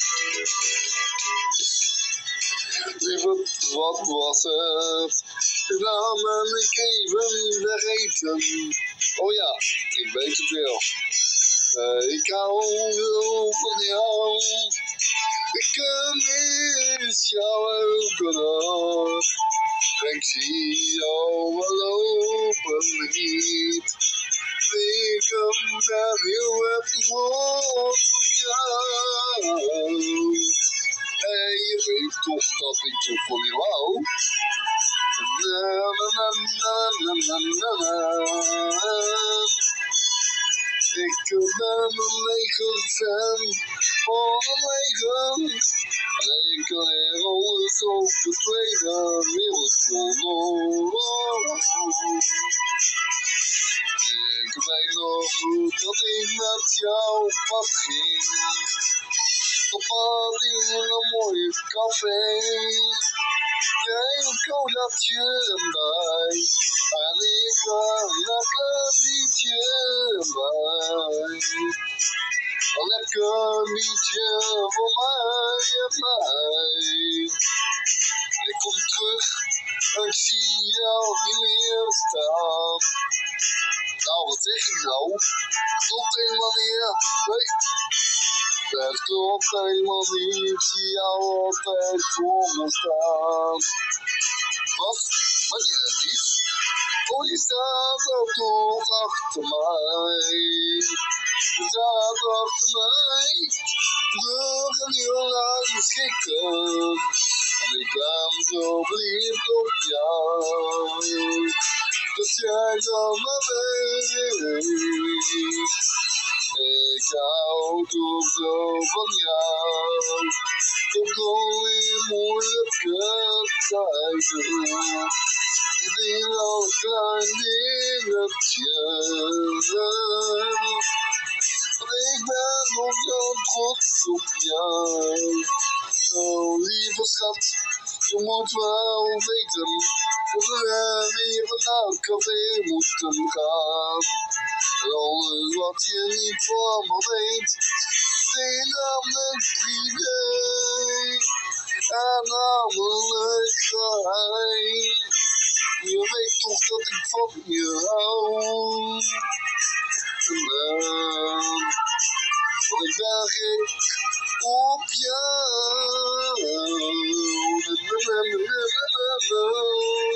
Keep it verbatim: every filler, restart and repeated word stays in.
Lieverd, wat was het? Laat me ik even vergeten. Oh ja, ik weet het wel. Uh, ik hou veel van jou. Ik mis jou elke dag. Ik zie jou wel lopen niet. Ik ben heel erg trots op jou. Hey, je weet toch dat ik toch van je hou? Na, na, na, na, na, na, na. Ik ben een lege fan van een leven. En ik leer alles over de Tweede Wereldoorlog. Ik weet nog goed dat ik met jou op pad ging. Op pad in een mooie café. Jij een colaatje erbij. En ik een lekker liedje bij. Een lekker liedje voor mij en mij. Ik kom terug en ik zie jou niet meer staan. Nou, wat zeg ik nou? Klopt helemaal niet, nee. Dat klopt helemaal niet, ik zie jou altijd voor me staan. Wat? Wat je niet? Oh, je staat ook toch achter mij. Je staat achter mij. Terug en heel lang schikken. En ik ben zo verliefd op jou. Dat jij dan maar weet. Ik hou toch zo van jou. Ook al in moeilijke tijden. Ik ben al een klein dingetje. Ik ben nog zo trots op jou. Oh, lieve schat, je moet wel weten dat we weer naar het café moesten gaan. En alles wat je niet van me weet, is namelijk privé. En namelijk geheim. Je weet toch dat ik van je hou. En dan, want ik ben gek op jou.